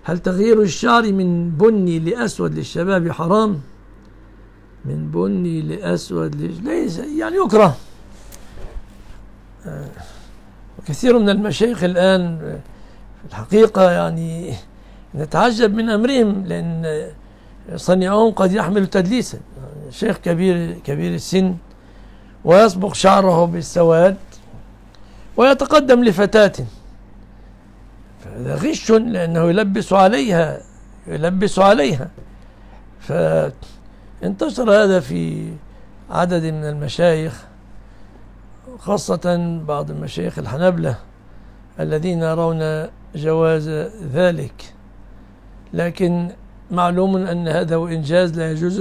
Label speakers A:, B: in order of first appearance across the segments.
A: هل تغيير الشعر من بني لأسود للشباب حرام؟ من بني لأسود ليس يعني يكره. وكثير من المشايخ الآن في الحقيقة يعني نتعجب من أمرهم، لأن صنيعهم قد يحمل تدليسا. شيخ كبير السن ويصبغ شعره بالسواد ويتقدم لفتاة، فهذا غش، لأنه يلبس عليها. فانتشر هذا في عدد من المشايخ، خاصة بعض المشايخ الحنبلة الذين يرون جواز ذلك، لكن معلوم أن هذا وإنجاز لا يجوز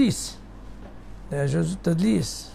A: التدليس.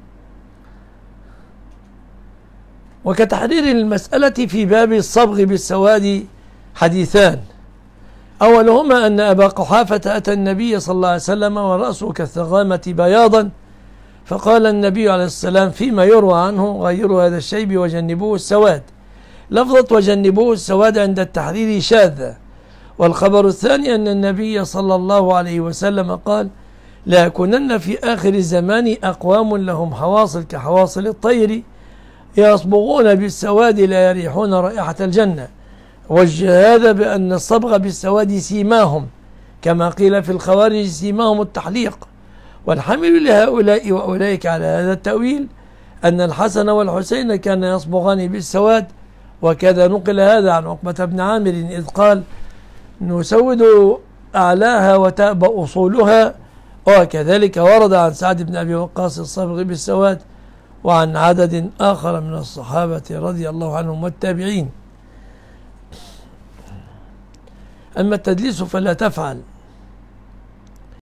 A: وكتحرير المسألة في باب الصبغ بالسواد حديثان، أولهما أن أبا قحافة أتى النبي صلى الله عليه وسلم ورأسه كالثغامة بياضا، فقال النبي عليه السلام فيما يروى عنه غيروا هذا الشيب وجنبوه السواد. لفظة وجنبوه السواد عند التحرير شاذة. والخبر الثاني أن النبي صلى الله عليه وسلم قال لا يكونن في آخر الزمان أقوام لهم حواصل كحواصل الطير يصبغون بالسواد لا يريحون رائحة الجنة. وجه هذا بأن الصبغ بالسواد سيماهم، كما قيل في الخوارج سيماهم التحليق. والحمل لهؤلاء وأولئك على هذا التأويل أن الحسن والحسين كان يصبغان بالسواد، وكذا نقل هذا عن عقبة بن عامر إذ قال نسود أعلاها وتأبى أصولها. وكذلك ورد عن سعد بن أبي وقاص الصبغ بالسواد، وعن عدد آخر من الصحابة رضي الله عنهم والتابعين. أما التدليس فلا تفعل،